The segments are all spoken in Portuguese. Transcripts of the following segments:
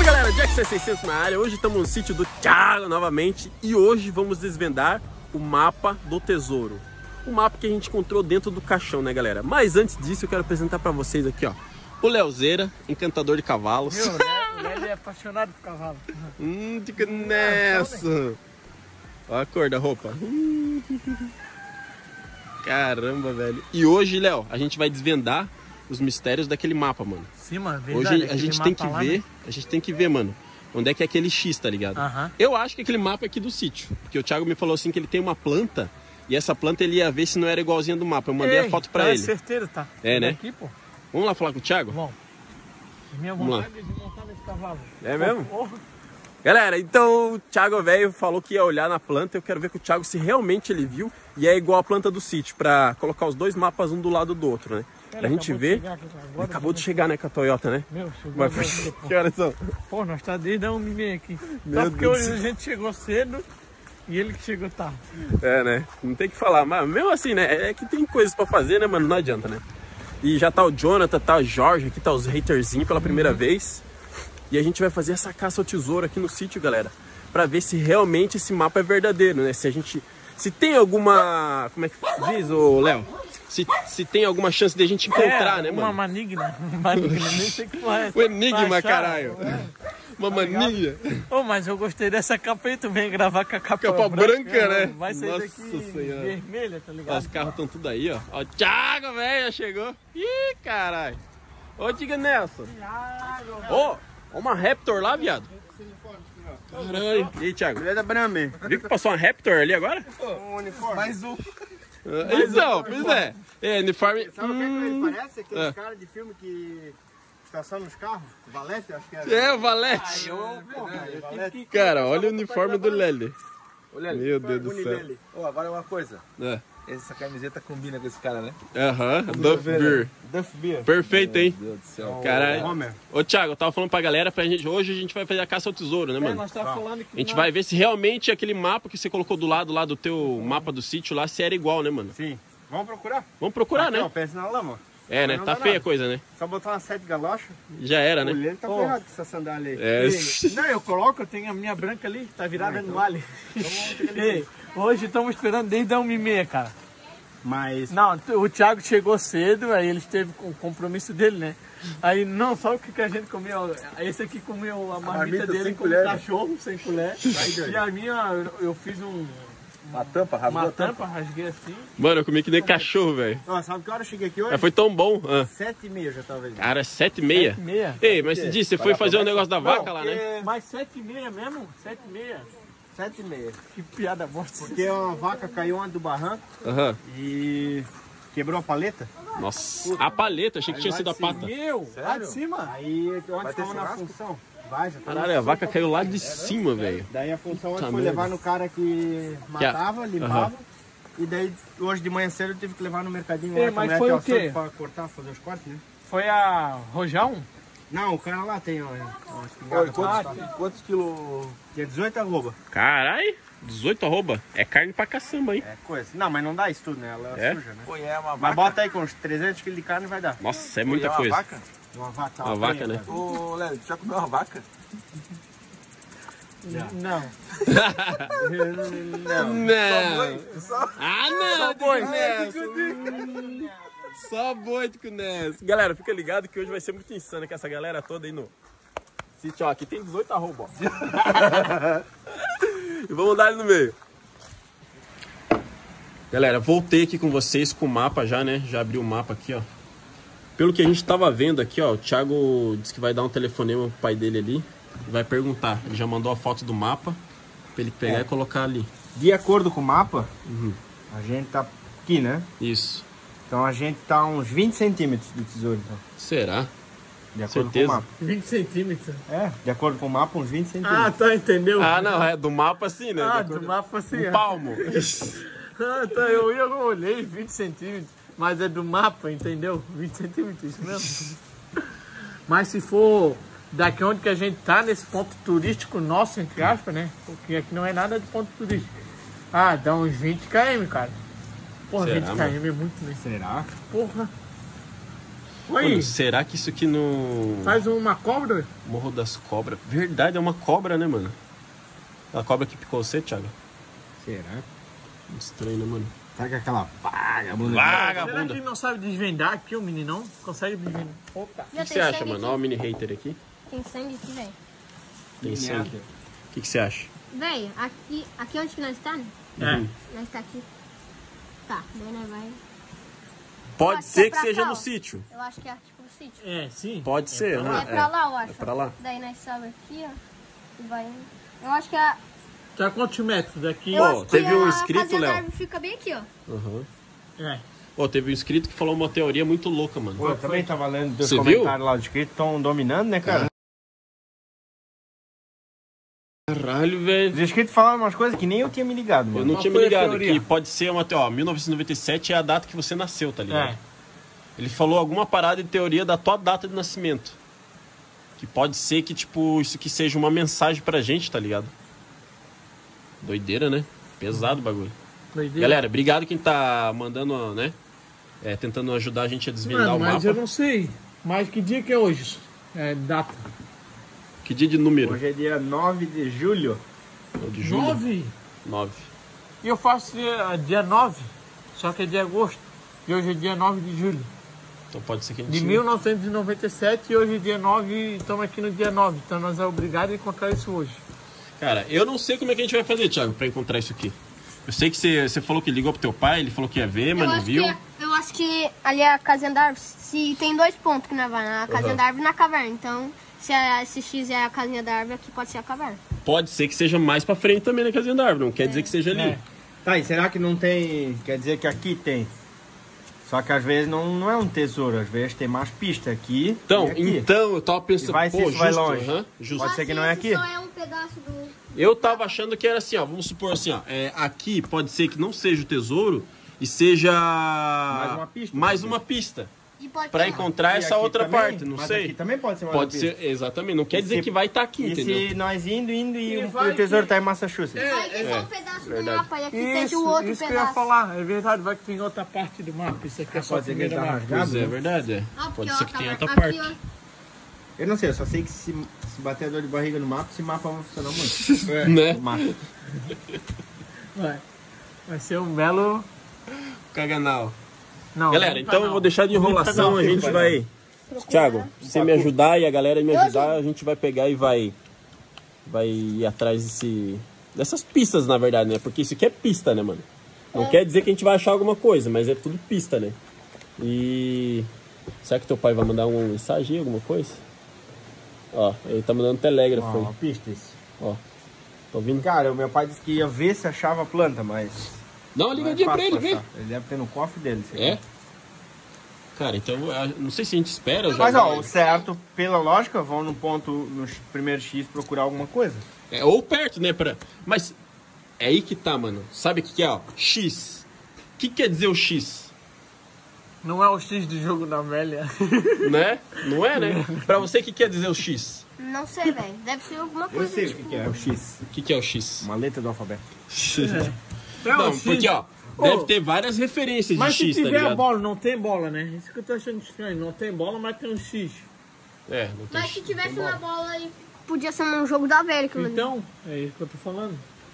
galera, Jack 600 na área. Hoje estamos no sítio do Thiago novamente e hoje vamos desvendar o mapa do tesouro. O mapa que a gente encontrou dentro do caixão, né, galera? Mas antes disso eu quero apresentar pra vocês aqui, ó, o Leozeira, encantador de cavalos. Meu, ele é apaixonado por cavalo. Fica nessa. Olha a cor da roupa. Caramba, velho. E hoje, Léo, a gente vai desvendar os mistérios daquele mapa, mano. Sim, mano, verdade. Hoje a gente tem que ver, a gente tem que ver, mano, onde é que é aquele X, tá ligado? Eu acho que aquele mapa é aqui do sítio, porque o Thiago me falou assim que ele tem uma planta e essa planta ele ia ver se não era igualzinha do mapa. Eu mandei a foto pra ele. Certeza, tá? É, né? Aqui, pô. Vamos lá falar com o Thiago? Bom, minha vontade é de montar nesse cavalo. É mesmo? Porra. Galera, então o Thiago velho falou que ia olhar na planta. Eu quero ver com o Thiago se realmente ele viu e é igual a planta do sítio, pra colocar os dois mapas um do lado do outro, né? Pra gente ver. Ele acabou de chegar, né, com a Toyota, né? Meu, chegou. Mas que horas são? Pô, nós tá desde a 1h30 aqui. Meu Só porque Deus. hoje a gente chegou cedo e ele que chegou tarde. É, né? Não tem que falar, mas mesmo assim, né? É que tem coisas pra fazer, né, mano? Não adianta, né? E já tá o Jonathan, tá o Jorge, aqui tá os haterzinhos pela primeira vez. E a gente vai fazer essa caça ao tesouro aqui no sítio, galera. Pra ver se realmente esse mapa é verdadeiro, né? Se tem alguma... Como é que diz, ô Léo? Se tem alguma chance de a gente encontrar, né, mano? Uma manigna. Manigna, nem sei o que porra é essa. O enigma, Achar. caralho. Uma mania. Ô, mas eu gostei dessa capa aí, tu vem gravar com a capa branca, né? Vai sair Nossa daqui Senhora. vermelha, tá ligado? Ó, os carros estão tudo aí, ó. Ó, o Thiago, velho, já chegou. Ih, caralho. Ô, diga Nelson. Ô, uma Raptor lá, viado. Caralho. E aí, Thiago? Ele é da Brahme. Viu que passou uma Raptor ali agora? Um uniforme. Mais um. Então, pois é. É, uniforme. Sabe o que ele parece? Aqueles caras de filme que estacionam nos carros. Valete, acho que era. É, o Valete. Valete. Cara, olha o uniforme do Lely. Meu Deus do céu. Oh, agora uma coisa. É. Essa camiseta combina com esse cara, né? Aham, Duff Beer. Duff Beer. Perfeito, hein? Meu Deus do céu. Caralho. Homer. Ô, Thiago, eu tava falando pra galera, hoje a gente vai fazer a caça ao tesouro, né, mano? Nós tá falando que A gente vai ver se realmente aquele mapa que você colocou do lado lá do teu mapa do sítio lá, se era igual, né, mano? Sim. Vamos procurar? Vamos procurar, Aqui, ó, né? pensa na lama. É, né? não Tá dá feia a nada. coisa, né? Só botar uma 7 galochas. Já era, né? Ele tá ferrado com essa sandália aí. É. Não, eu coloco, eu tenho a minha branca ali, tá virada no vale. Ei, hoje estamos esperando desde a 1h30, cara. Mas... Não, o Thiago chegou cedo, aí ele teve com o compromisso dele, né? Aí não, só o que a gente comeu, esse aqui comeu a marmita dele sem com colher, né? cachorro, sem colher. E a minha, eu fiz Uma tampa, rasgou uma a tampa. tampa, rasguei assim. Mano, eu comi que nem cachorro, velho. Ó, sabe que hora eu cheguei aqui hoje? Mas foi tão bom. 7h30 já talvez. Cara, 7h30. 7h30. Ei, mas você disse, você foi fazer o negócio da vaca lá, né? Mas 7h30 mesmo? 7h30. 7h30. Que piada bosta. Porque uma vaca caiu onde do barranco Aham. e quebrou a paleta. Nossa. A paleta, achei que tinha sido a pata. Meu, lá de cima. Aí onde Vai ter estava na churrasco? função. Vai, já tá na Caralho, a vaca caiu lá de cima, velho. Daí a função Puta foi merda. levar no cara que matava, limpava. E daí hoje de manhã cedo eu tive que levar no mercadinho Ei, lá. mas que a foi mulher o tem quê? açougue pra cortar, fazer os cortes, né? Foi a Rojão? Não, o cara lá tem, ó. Oi, quantos quilos? Tinha 18 arroba. Caralho, 18 arroba. É carne pra caçamba, hein? É coisa. Não, mas não dá isso tudo, né? Ela É? suja, né? Pô, é uma Mas vaca? bota aí com uns 300 kg de carne vai dar. Nossa, é Pô, muita é uma coisa. vaca? Uma vaca. Uma vaca, né? Ô, Léo, tu já comeu uma vaca? Não. Não. Só... Ah, não, boi. Só boi com Ness. Galera, fica ligado que hoje vai ser muito insano com essa galera toda aí no sítio. Ó, aqui tem 18 arroba, ó. E vamos dar ele no meio. Galera, voltei aqui com vocês com o mapa já, né? Já abri o mapa aqui, ó. Pelo que a gente tava vendo aqui, ó, o Thiago disse que vai dar um telefonema pro pai dele ali. E vai perguntar. Ele já mandou a foto do mapa pra ele pegar e colocar ali. De acordo com o mapa, a gente tá aqui, né? Isso. Então a gente tá a uns 20 centímetros do tesouro, então. Será? De acordo Certeza? com o mapa. 20 centímetros. É, de acordo com o mapa, uns 20 centímetros. Ah, tá, entendeu? Ah, não, é do mapa assim, né? Ah, De acordo- do mapa assim. Um palmo. Ah, tá, eu olhei 20 centímetros, mas é do mapa, entendeu? 20 centímetros, isso mesmo. Mas se for daqui onde que a gente tá, nesse ponto turístico nosso, entre aspas, né? Porque aqui não é nada de ponto turístico. Ah, dá uns 20 km, cara. Porra, Será, 20 km mano? é muito, né? Será? Porra. Oi, Mano, será que isso aqui no faz uma cobra? Morro das Cobras... Verdade, é uma cobra, né, mano? A cobra que picou você, Thiago? Será? Estranho, né, mano? Sabe que aquela vagabunda? Será que Vagabunda. ele não sabe desvendar aqui, o meninão? Consegue desvendar? Opa. O que você acha, mano? Olha o mini hater aqui. Tem sangue aqui, velho. Tem sangue. O que você acha? Velho, aqui onde que nós tá, né? Nós tá aqui. Tá, daí nós vai... Pode acho que ser é que pra seja cá, no ó. sítio. Eu acho que é tipo o sítio. É, sim. Pode ser, né? É pra lá, eu acho. É pra lá. Daí nós sobe aqui, ó. E vai... Eu acho que a... Tá quantos metros daqui? Eu acho que teve um a inscrito, casinha da Léo. árvore fica bem aqui, ó. Aham. É. Ó, teve um inscrito que falou uma teoria muito louca, mano. Pô, eu também tava lendo dos Você comentários lá do inscrito, estão dominando, né, cara? Caralho, velho. Os inscritos falaram umas coisas que nem eu tinha me ligado, Eu mano. não Qual tinha me foi a ligado teoria? que pode ser uma teoria. Ó, 1997 é a data que você nasceu, tá ligado? É. Ele falou alguma parada de teoria da tua data de nascimento. Que pode ser que, tipo, isso aqui seja uma mensagem pra gente, tá ligado? Doideira, né? Pesado o bagulho. Doideira. Galera, obrigado quem tá mandando, né? Tentando ajudar a gente a desvendar Mano, o mas mapa. eu não sei. Mas que dia que é hoje? É data. Que dia de número? Hoje é dia 9 de julho. De julho? 9? 9. E eu faço dia 9. Só que é de agosto. E hoje é dia 9 de julho. Então pode ser que a gente... De 1997 e hoje é dia 9 e estamos aqui no dia 9. Então nós é obrigado a encontrar isso hoje. Cara, eu não sei como é que a gente vai fazer, Thiago, pra encontrar isso aqui. Eu sei que você falou que ligou pro teu pai, ele falou que ia ver, mas não viu. Eu acho que ali é a casinha da árvore. Se tem 2 pontos que nós vamos, a casinha da árvore e na caverna. Então, se esse X é a casinha da árvore, aqui pode ser a caverna. Pode ser que seja mais pra frente também na casinha da árvore, não quer dizer que seja ali. É. Tá, e será que não tem... Quer dizer que aqui tem? Só que às vezes não é um tesouro, às vezes tem mais pista aqui Então, e aqui. eu tava pensando, E vai se pô, isso vai justo, longe. justo. Pode ser que não é aqui. Só é um pedaço do... Eu tava achando que era assim, ó, vamos supor assim, ó, aqui pode ser que não seja o tesouro e seja mais uma pista. E pode Pra ter- encontrar E essa aqui outra também, parte, não mas sei. aqui também pode ser mais Pode uma pista. ser, exatamente, não quer E dizer se- que vai estar aqui, E entendeu? se nós indo e vai o tesouro que- tá em Massachusetts? Vai ter só um pedaço do verdade. mapa e aqui tem o Isso, outro isso que eu ia pedaço. falar. É verdade, vai que tem outra parte do mapa. Isso aqui é só a pode ser que primeira ele tá mapa. rasgado. Pois é, verdade, é. Ah, porque, Pode ó, ser que tenha outra aqui, parte. ó. Eu não sei, eu só sei que se bater a dor de barriga no mapa, esse mapa vai funcionar muito. Né? O mapa. Vai ser um belo... Caganal. Não, Galera, não tá então eu não. vou deixar de enrolação, a gente vai... Thiago, se você me ajudar e a galera me ajudar, a gente vai pegar e vai ir atrás dessas pistas, na verdade, né? Porque isso aqui é pista, né, mano? Não quer dizer que a gente vai achar alguma coisa, mas é tudo pista, né? E... Será que teu pai vai mandar uma mensagem aí, alguma coisa? Ó, ele tá mandando telégrafo aí. Ó, pistas. Ó, tá ouvindo? Cara, o meu pai disse que ia ver se achava a planta, mas... Dá uma não é ligadinha pra fácil ele, vem. achar. Ele deve ter no cofre dele. sei É? lá. Cara, então, não sei se a gente espera já. Mas ó, o certo, pela lógica, vão no ponto, no primeiro X, procurar alguma coisa. Ou perto, né? Mas é aí que tá, mano. Sabe o que é, ó? X. O que quer dizer o X? Não é o X do jogo da Amélia. Né? Não é, né? Pra você, o que quer dizer o X? Não sei, velho. Deve ser alguma Eu coisa sei o tipo... que é o X. O que é o X? Uma letra do alfabeto. Não, o X. porque, ó, deve ter várias referências de Mas se X, tá tiver a ligado? bola, não tem bola, né? Isso que eu tô achando estranho. Não tem bola, mas tem um X. É, não tem Mas se X. tivesse uma bola aí, podia ser um jogo da velha. aquilo ali. Então, é isso que eu tô falando.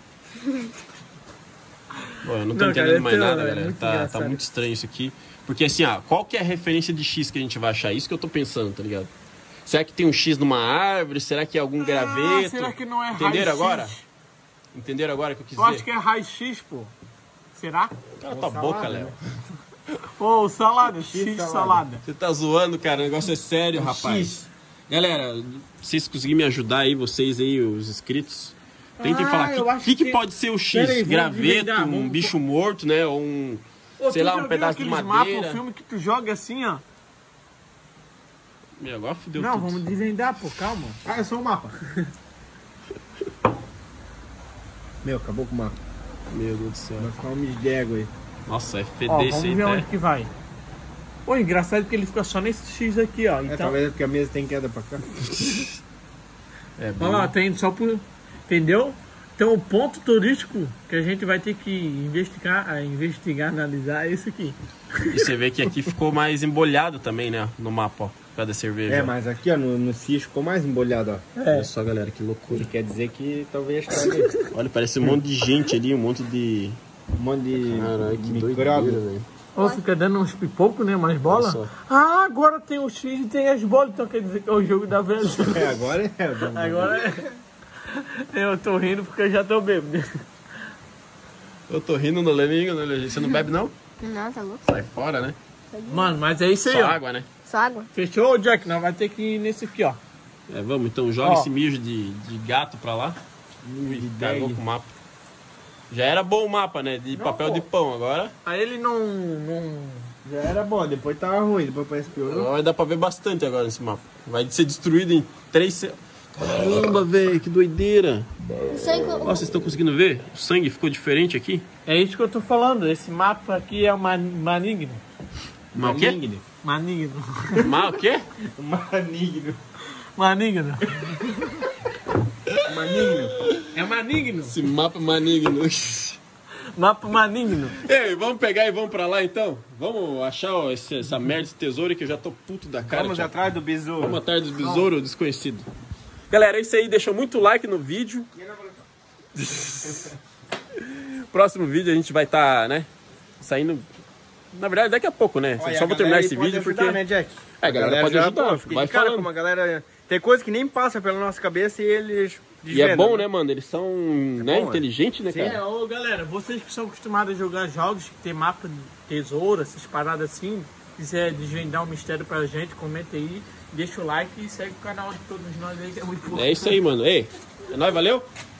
Bom, eu não tô Não, entendendo cara, mais nada, é galera. muito Tá engraçado. muito estranho isso aqui. Porque assim, ó, qual que é a referência de X que a gente vai achar? Isso que eu tô pensando, tá ligado? Será que tem um X numa árvore? Será que é algum graveto? será que não é Entenderam raio-x? agora? Entenderam agora o que eu quis Eu acho dizer? que é raio-x, pô. Será? Cala tua boca, Léo. Ô, salada. X salada. Você tá zoando, cara. O negócio é sério, rapaz. Galera, vocês conseguirem me ajudar aí, vocês aí, os inscritos. Tentem Ah, falar eu o acho que que- pode ser o X? Pera aí, vamos Graveto, desvendar, um vamos- bicho morto, né? Ou um, Ô, sei tu lá, já um viu pedaço de aqueles madeira. mapas, o filme que tu joga assim, ó? Meu, agora fudeu Não, tudo. vamos desvendar, pô, calma. Ah, é só o mapa. Meu, acabou com o mapa. Meu Deus do céu. Vai ficar um misdego aí. Nossa, é Ó, feder vamos isso aí, ver tá? onde que vai. Ô, engraçado que ele fica só nesse X aqui, ó. É, Então, talvez é porque a mesa tem queda pra cá. É olha lá, bom. tá indo só por... Entendeu? Então o ponto turístico que a gente vai ter que investigar, analisar é esse aqui. E você vê que aqui ficou mais embolhado também, né? No mapa, ó. Por causa da cerveja. É, ó. mas aqui, ó, no Cis ficou mais embolhado, ó. Olha só, galera, que loucura. Quer dizer que talvez traga Olha, parece um monte de gente ali, um monte de... um monte de Caralho, que doideira, micróbio. velho. Ou fica dando uns pipocos, né? Mais bola. Olha só. Ah, agora tem o X e tem as bolas, então quer dizer que é o jogo da velha. É, agora é. Agora é. Eu tô rindo porque eu já tô bêbado. Eu tô rindo no Leninho, você não bebe não? Não, tá louco? Sai fora, né? Mano, mas é isso aí, Só ó. água, né? Só água. Fechou, Jack? Nós vamos ter que ir nesse aqui, ó. É, vamos, então joga Ó. esse mijo de gato pra lá. Ui, cagou com o mapa. Já era bom o mapa, né? De papel de pão, agora... Aí ele não... Já era bom, depois tava ruim, depois parece piorou. Vai dar pra ver bastante agora nesse mapa. Vai ser destruído em 3... Caramba, velho, que doideira. Não sei como. Ó, vocês estão conseguindo ver? O sangue ficou diferente aqui. É isso que eu tô falando. Esse mapa aqui é maligno. Mas o quê? Maligno. Mas o quê? Maligno. Maligno. Maligno. É maligno. Esse mapa é maligno. Mapa maligno. Ei, vamos pegar e vamos pra lá então? Vamos achar ó, essa merda, esse tesouro que eu já tô puto da cara. Vamos Thiago. atrás do besouro. Vamos atrás dos besouros desconhecido. Galera, é isso aí. Deixa muito like no vídeo. Próximo vídeo a gente vai estar, né? Saindo. Na verdade, daqui a pouco, né? Olha, Só a vou terminar galera esse aí pode vídeo ajudar, porque. né, Jack? É, a galera pode já, ajudar. pô, fiquei Vai de cara falando. como a galera... Tem coisa que nem passa pela nossa cabeça e eles E é desvendam, bom, né, mano? Eles são né, bom, inteligentes, né, cara? É, ô galera, vocês que são acostumados a jogar jogos que tem mapa de tesouro, essas paradas assim, quiser desvendar um mistério pra gente, comenta aí, deixa o like e segue o canal de todos nós aí que é muito bom. É isso aí, mano. Ei, é nóis, valeu?